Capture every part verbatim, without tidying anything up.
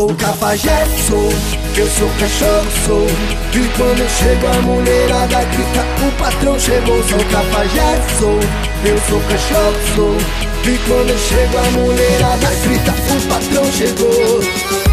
Sou cafajeste, sou, eu sou cachorro, sou. E quando eu chego a mulherada grita, o patrão chegou. Sou cafajeste, sou, eu sou cachorro, sou. E quando eu chego a mulherada grita, o patrão chegou.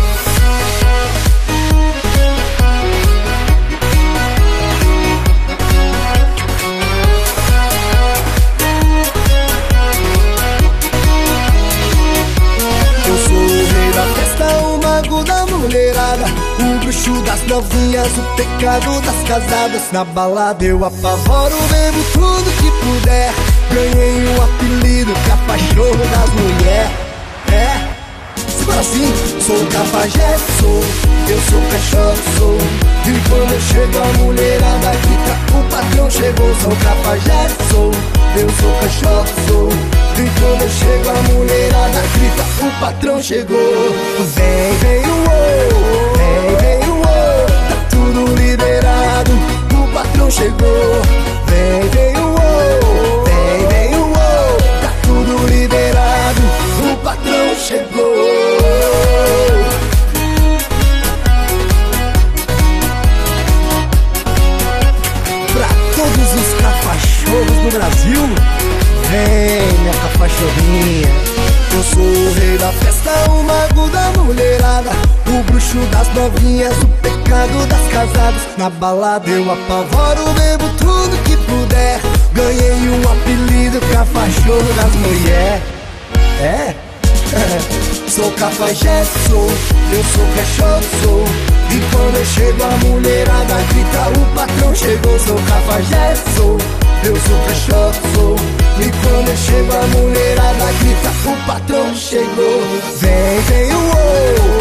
Da mulherada, o bruxo das novinhas, o pecado das casadas. Na balada eu apavoro, bebo tudo que puder. Ganhei um apelido, cafajorro das mulheres. É, segura assim, sou cafajeste, sou, eu sou cachorro, sou. E quando eu chego a mulherada grita, o patrão chegou. Sou cafajeste, sou, eu sou cachorro, sou. E quando eu chego a mulherada grita, o patrão chegou. Vem, vem o ô, vem, vem o ô, tá tudo liberado, o patrão chegou. Vem, vem o ô, vem, vem o ô, tá tudo liberado, o patrão chegou. Pra todos os cafachorros do Brasil, vem minha cafachorrinha. Eu sou o rei da festa, o mago da mulherada, o bruxo das novinhas, o pecado das casadas. Na balada eu apavoro, bebo tudo que puder. Ganhei um apelido, cafachorro das mulheres. É? Sou cafajeste, sou, eu sou cachorro, sou. E quando eu chego a mulherada grita, o patrão chegou. Sou cafajeste, sou, eu sou cachorro, sou. E quando eu chego a mulherada grita, o patrão chegou. Vem, vem o ô,